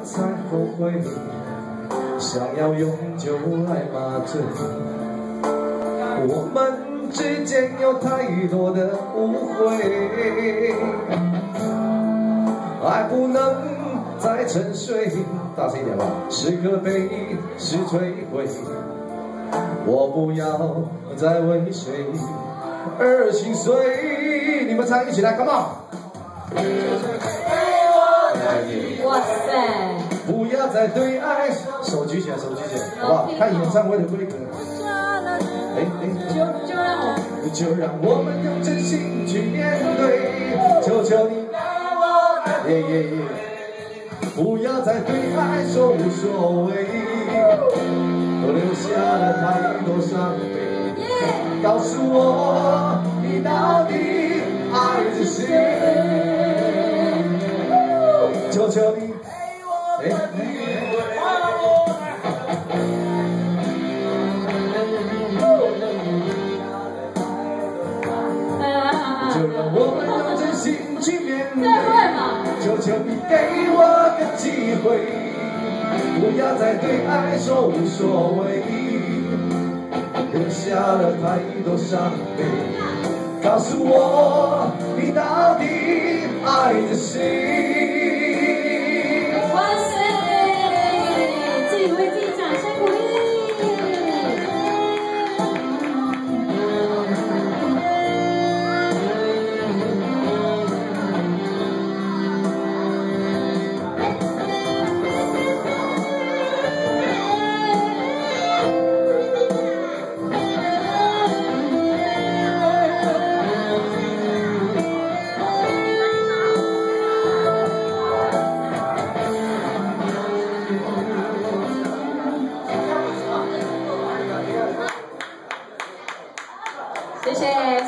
才后悔，想要永久来麻醉。我们之间有太多的误会，爱不能再沉睡。大声一点吧，是可悲，是摧毁。我不要再为谁而心碎。你们唱一起来 ，Come on！ 哇塞！不要再对爱，手举起来，手举起来，好不好？看演唱会的规格。就让我们用真心去面对，求求你，不要再对爱说无所谓，都留下了太多伤悲。告诉我，你到底爱着谁？求求你，就让我们用真心去面对。求求你给我个机会，不要再对爱说无所谓，留下了太多伤悲。告诉我，你到底爱着谁？ 哇塞！自己为自己掌声鼓励。谢谢。